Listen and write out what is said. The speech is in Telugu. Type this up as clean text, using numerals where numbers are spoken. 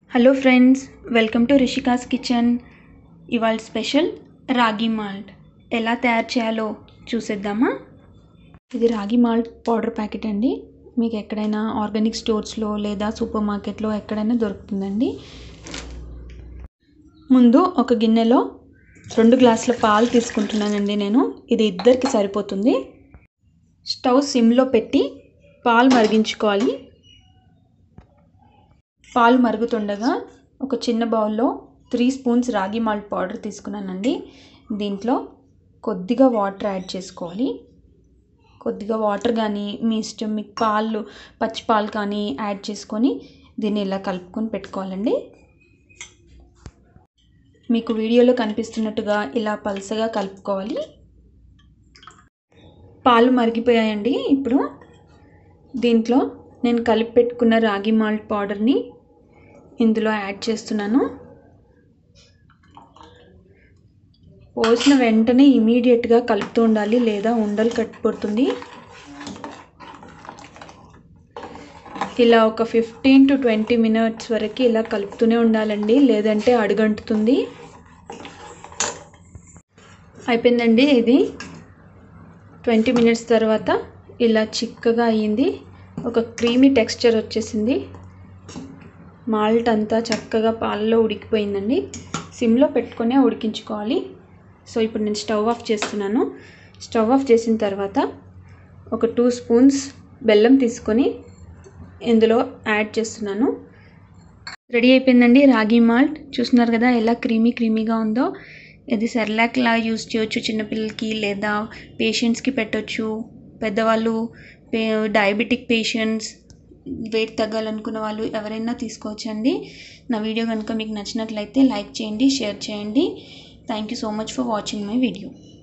Hello friends, welcome to Rishika's kitchen. ఇవాళ స్పెషల్ రాగి మాల్ట్ ఎలా తయారు చేయాలో చూసేద్దామా. ఇది రాగి మాల్ట్ పౌడర్ ప్యాకెట్ అండి. మీకు ఎక్కడైనా ఆర్గానిక్ స్టోర్స్లో లేదా సూపర్ మార్కెట్లో ఎక్కడైనా దొరుకుతుందండి. ముందు ఒక గిన్నెలో 2 గ్లాసుల పాలు తీసుకుంటున్నానండి నేను. ఇది ఇద్దరికి సరిపోతుంది. స్టవ్ సిమ్లో పెట్టి పాలు మరిగించుకోవాలి. పాలు మరుగుతుండగా ఒక చిన్న బౌల్లో 3 స్పూన్స్ రాగి మాల్ట్ పౌడర్ తీసుకున్నానండి. దీంట్లో కొద్దిగా వాటర్ యాడ్ చేసుకోవాలి. కొద్దిగా వాటర్ కానీ మీ ఇష్టం, మీకు పాలు పచ్చి పాలు కానీ యాడ్ చేసుకొని దీన్ని ఇలా కలుపుకొని పెట్టుకోవాలండి. మీకు వీడియోలో కనిపిస్తున్నట్టుగా ఇలా పల్చగా కలుపుకోవాలి. పాలు మరిగిపోయాయండి. ఇప్పుడు దీంట్లో నేను కలిపి పెట్టుకున్న రాగి మాల్ట్ పౌడర్ని ఇందులో యాడ్ చేస్తున్నాను. పోసిన వెంటనే ఇమీడియట్గా కలుపుతూ ఉండాలి, లేదా ఉండలు కట్టుపోతుంది. ఇలా ఒక 15 to 20 మినిట్స్ వరకు ఇలా కలుపుతూనే ఉండాలండి, లేదంటే అడుగంటుతుంది. అయిపోయిందండి. ఇది 20 మినిట్స్ తర్వాత ఇలా చిక్కగా అయ్యింది. ఒక క్రీమీ టెక్స్చర్ వచ్చేసింది. మాల్ట్ అంతా చక్కగా పాలలో ఉడికిపోయిందండి. సిమ్లో పెట్టుకునే ఉడికించుకోవాలి. సో ఇప్పుడు నేను స్టవ్ ఆఫ్ చేస్తున్నాను. స్టవ్ ఆఫ్ చేసిన తర్వాత ఒక 2 స్పూన్స్ బెల్లం తీసుకొని ఇందులో యాడ్ చేస్తున్నాను. రెడీ అయిపోయిందండి రాగి మాల్ట్. చూస్తున్నారు కదా ఎలా క్రీమీగా ఉందో. ఇది సెర్లాక్లా యూజ్ చేయొచ్చు చిన్నపిల్లలకి, లేదా పేషెంట్స్కి పెట్టొచ్చు. పెద్దవాళ్ళు, డయాబెటిక్ పేషెంట్స్, వెయిట్ తగ్గాలనుకున్న వాళ్ళు ఎవరైనా తీసుకోవచ్చండి. నా వీడియో కనుక మీకు నచ్చినట్లయితే లైక్ చేయండి, షేర్ చేయండి. Thank you so much for watching my video.